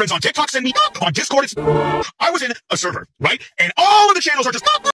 friends on TikTok send me on Discord. I was in a server, right? And all of the channels are just